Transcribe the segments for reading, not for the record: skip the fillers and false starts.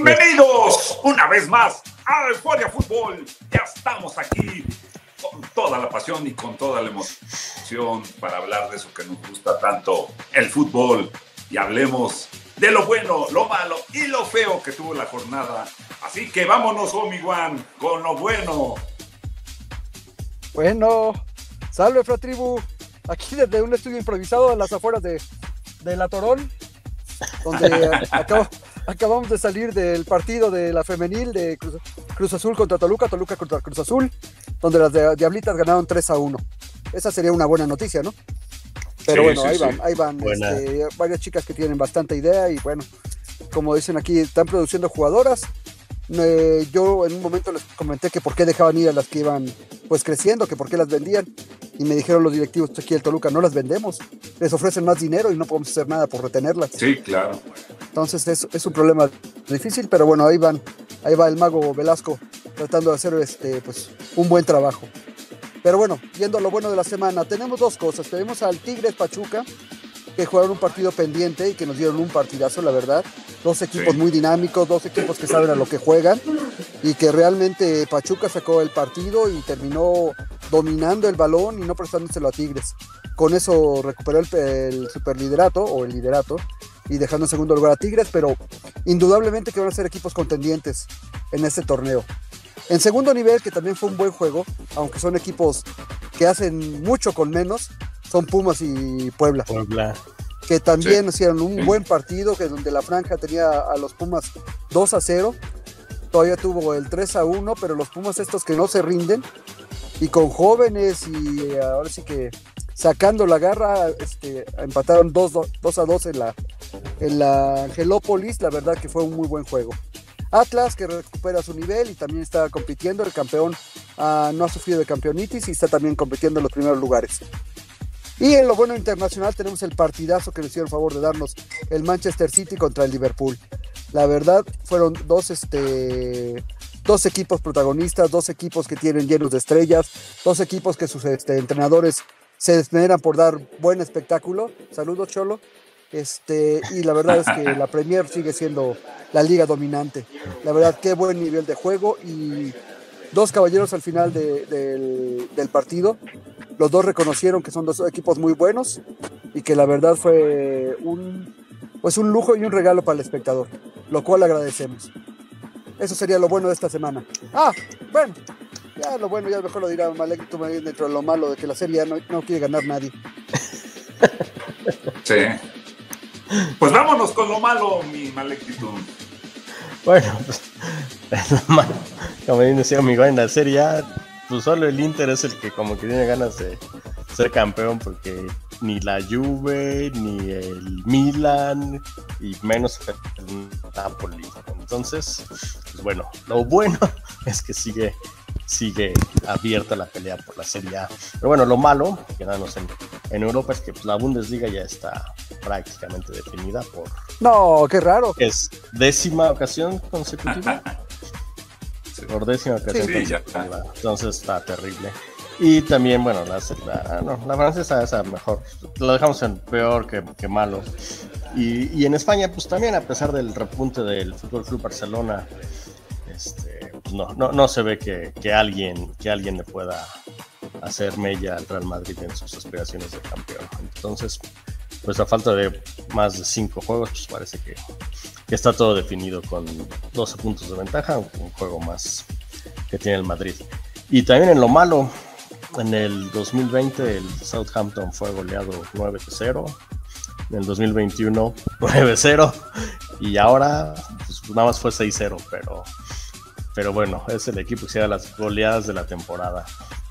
Bienvenidos una vez más a Euforia Fútbol. Ya estamos aquí con toda la pasión y con toda la emoción para hablar de eso que nos gusta tanto, el fútbol. Y hablemos de lo bueno, lo malo y lo feo que tuvo la jornada. Así que vámonos, Omi-Wan, con lo bueno. Bueno, salve, Fratribu. Aquí desde un estudio improvisado a las afueras de La Torón, donde acabamos de salir del partido de la femenil de Cruz Azul contra Toluca, Toluca contra Cruz Azul, donde las Diablitas ganaron 3-1. Esa sería una buena noticia, ¿no? Pero sí, bueno, ahí van varias chicas que tienen bastante idea y bueno, como dicen aquí, están produciendo jugadoras. Yo en un momento les comenté que por qué dejaban ir a las que iban pues creciendo, que por qué las vendían, y me dijeron los directivos aquí del Toluca, no las vendemos, les ofrecen más dinero y no podemos hacer nada por retenerlas. Sí, claro. Entonces es un problema difícil, pero bueno, ahí va el mago Velasco tratando de hacer pues un buen trabajo. Pero bueno, yendo a lo bueno de la semana, tenemos dos cosas. Tenemos al Tigres Pachuca, que jugaron un partido pendiente y que nos dieron un partidazo, la verdad. Dos equipos muy dinámicos, dos equipos que saben a lo que juegan y que realmente Pachuca sacó el partido y terminó dominando el balón y no prestándoselo a Tigres. Con eso recuperó el superliderato o el liderato y dejando en segundo lugar a Tigres, pero indudablemente que van a ser equipos contendientes en este torneo. En segundo nivel, que también fue un buen juego, aunque son equipos que hacen mucho con menos, son Pumas y Puebla. Que también hicieron un buen partido, que donde la franja tenía a los Pumas 2-0, todavía tuvo el 3-1, pero los Pumas estos que no se rinden, y con jóvenes, y ahora sí que sacando la garra, empataron 2-2 en la Angelópolis. La verdad que fue un muy buen juego. Atlas, que recupera su nivel y también está compitiendo, el campeón no ha sufrido de campeonitis y está también compitiendo en los primeros lugares. Y en lo bueno internacional tenemos el partidazo que nos hicieron el favor de darnos el Manchester City contra el Liverpool. La verdad fueron dos equipos protagonistas, dos equipos que tienen llenos de estrellas, dos equipos que sus entrenadores se esmeran por dar buen espectáculo. Saludos, Cholo. Y la verdad es que la Premier sigue siendo la liga dominante. La verdad, qué buen nivel de juego y dos caballeros al final del partido. Los dos reconocieron que son dos equipos muy buenos y que la verdad fue un lujo y un regalo para el espectador, lo cual agradecemos. Eso sería lo bueno de esta semana. Bueno, ya lo bueno ya mejor lo dirá Malek, tú dentro de lo malo de que la serie no quiere ganar nadie. Sí. Pues vámonos con lo malo, mi Malectito. Bueno, pues como bien decía amigo, en la Serie A, pues solo el Inter es el que como que tiene ganas de ser campeón, porque ni la Juve, ni el Milan, y menos el Napoli. Entonces, pues bueno, lo bueno es que sigue abierta la pelea por la Serie A. Pero bueno, lo malo, quedarnos en Europa, es que pues, la Bundesliga ya está prácticamente definida por... No, qué raro. Es 10ª ocasión consecutiva. Por 10ª ocasión consecutiva. Entonces está terrible. Y también, bueno, la francesa es mejor. Lo dejamos en peor que malo. Y en España, pues también, a pesar del repunte del Fútbol Club Barcelona, pues no se ve que alguien le pueda hacer mella al Real Madrid en sus aspiraciones de campeón. Entonces, pues a falta de más de 5 juegos, pues parece que está todo definido con 12 puntos de ventaja, un juego más que tiene el Madrid. Y también en lo malo, en el 2020 el Southampton fue goleado 9-0, en el 2021 9-0, y ahora pues nada más fue 6-0, pero bueno, es el equipo que se da las goleadas de la temporada.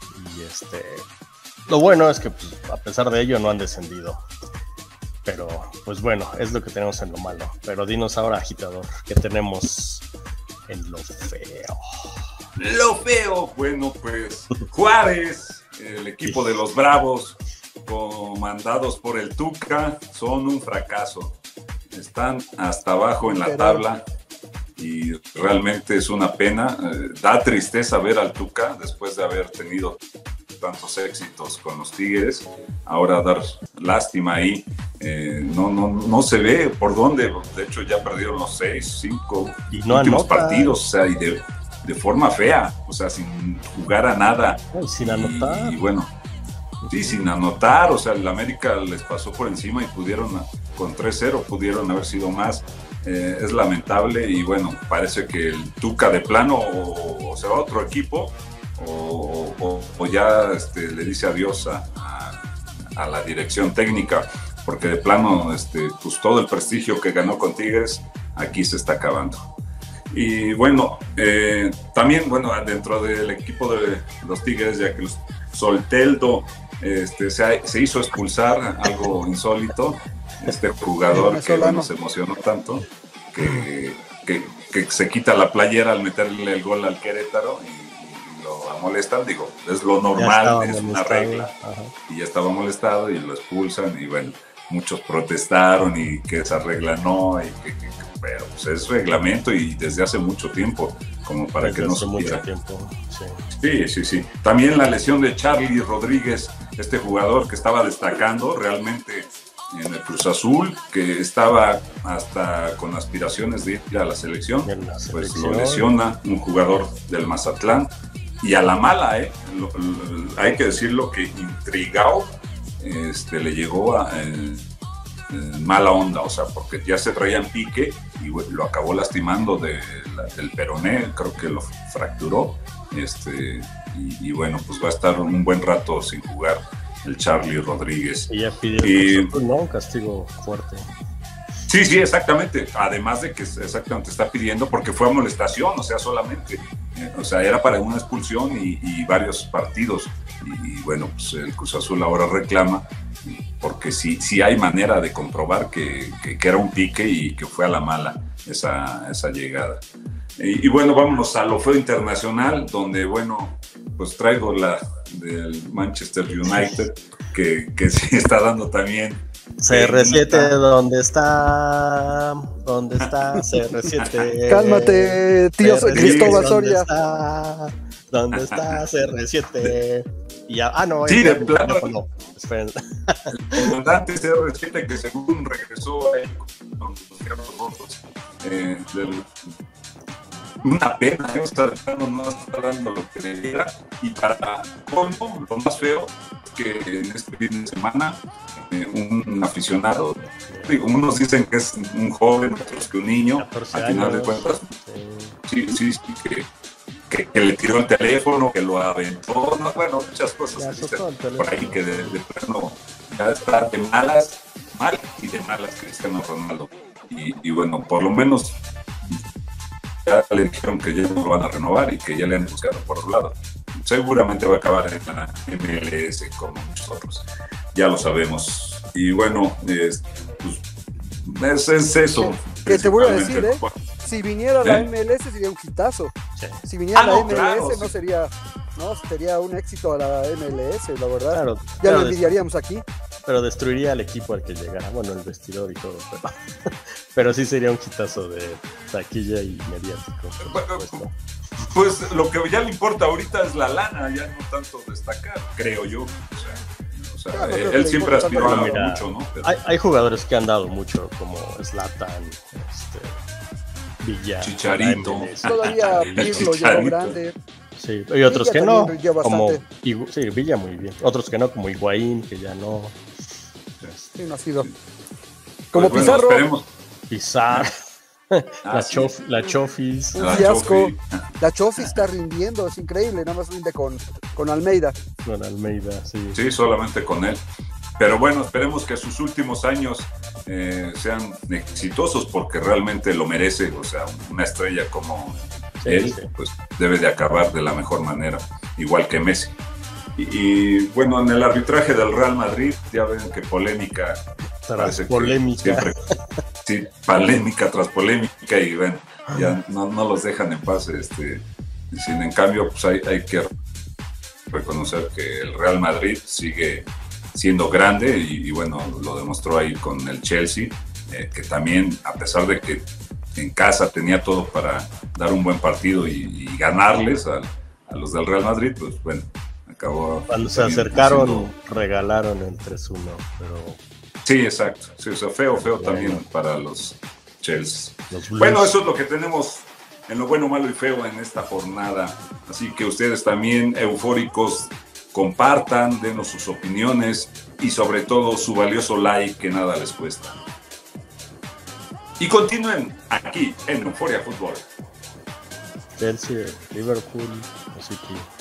Y lo bueno es que pues, a pesar de ello no han descendido. Pero pues bueno, es lo que tenemos en lo malo. Pero dinos ahora, agitador, ¿qué tenemos en lo feo? Lo feo, bueno, pues Juárez, el equipo de los Bravos, comandados por el Tuca, son un fracaso. Están hasta abajo en la tabla y realmente es una pena. Da tristeza ver al Tuca después de haber tenido tantos éxitos con los Tigres, ahora dar lástima ahí, no se ve por dónde. De hecho ya perdieron los 5 últimos partidos, o sea, y de forma fea, o sea, sin jugar a nada. Sin anotar. Y bueno, sí, sin anotar, o sea, el América les pasó por encima y con 3-0 pudieron haber sido más. Es lamentable y bueno, parece que el Tuca de plano o se va a otro equipo o ya le dice adiós a la dirección técnica, porque de plano pues todo el prestigio que ganó con Tigres aquí se está acabando. Y bueno, también bueno, dentro del equipo de los Tigres, ya que Solteldo se hizo expulsar, algo insólito, jugador que nos emocionó tanto, que se quita la playera al meterle el gol al Querétaro y lo molestan. Digo, es lo normal, es una regla. Ajá. Y ya estaba molestado y lo expulsan y bueno, muchos protestaron y que esa regla no, pero pues es reglamento y desde hace mucho tiempo, como para que no se mucho tiempo. Sí. También la lesión de Charlie Rodríguez, jugador que estaba destacando realmente en el Cruz Azul, que estaba hasta con aspiraciones de ir a la selección, pues lo lesiona un jugador del Mazatlán y a la mala, hay que decirlo que Intrigao le llegó a mala onda, o sea, porque ya se traían pique y lo acabó lastimando del peroné, creo que lo fracturó, y bueno, pues va a estar un buen rato sin jugar el Charlie Rodríguez. Y ya pidió un castigo fuerte. Sí, exactamente. Además de que exactamente está pidiendo, porque fue amonestación, o sea, solamente. O sea, era para una expulsión y varios partidos. Y bueno, pues el Cruz Azul ahora reclama, porque sí hay manera de comprobar que era un pique y que fue a la mala esa llegada. Y bueno, vámonos a lo feo internacional, donde bueno, pues traigo la del Manchester United, que sí está dando también. CR7, ¿dónde está? CR7. Cálmate, tío Cristóbal Soria. ¿Dónde está CR7? Y ya, sí, de plano. No, esperen. El comandante CR7, que según regresó ahí con los Diablos Rojos, una pena, no está dando lo que debiera. Y para colmo, lo más feo es que en este fin de semana un aficionado, digo, unos dicen que es un joven, otros que un niño, al final de cuentas, sí, que le tiró el teléfono, que lo aventó, bueno, muchas cosas por ahí que de plano ya está de malas Cristiano Ronaldo. Y bueno, por lo menos ya le dijeron que ya no lo van a renovar y que ya le han buscado por otro lado. Seguramente va a acabar en la MLS como muchos otros, ya lo sabemos. Y bueno, pues es eso. Que te voy a decir, si viniera la MLS sería un hitazo. Sí. Si viniera la MLS claro, sería un éxito a la MLS, la verdad. Claro, ya lo envidiaríamos aquí. Pero destruiría al equipo al que llegara, bueno, el vestidor y todo, pero sí sería un hitazo de taquilla y mediático. Pues lo que ya le importa ahorita es la lana, ya no tanto destacar, creo yo. O sea claro, él siempre aspiró a mucho, ¿no? Pero hay jugadores que han dado mucho, como Zlatan, Villa, Chicharito. Todavía Pirlo llegó grande. Sí, y otros que no, como Villa muy bien. Otros que no, como Higuaín, que ya no. Sí, no ha sido. Como pues Pizarro. Bueno, Pizarro. La Chofis. Un fiasco. La Chofis está rindiendo, es increíble. Nada más rinde con Almeida. Con Almeida, sí. Sí, solamente con él. Pero bueno, esperemos que sus últimos años sean exitosos, porque realmente lo merece. O sea, una estrella como él, pues debe de acabar de la mejor manera, igual que Messi. Y bueno, en el arbitraje del Real Madrid, ya ven que polémica. Polémica. Sí, polémica tras polémica, y bueno, ya no los dejan en paz. En cambio, pues hay que reconocer que el Real Madrid sigue siendo grande y bueno, lo demostró ahí con el Chelsea, que también, a pesar de que en casa tenía todo para dar un buen partido y ganarles a los del Real Madrid, pues bueno, acabó. Cuando se acercaron, regalaron el 3-1, pero... Sí, exacto. Sí, o sea, feo también para los Chelsea. Bueno, eso es lo que tenemos en lo bueno, malo y feo en esta jornada. Así que ustedes también, eufóricos, compartan, denos sus opiniones y sobre todo su valioso like, que nada les cuesta. Y continúen aquí en Euforia Fútbol. Chelsea, Liverpool, City.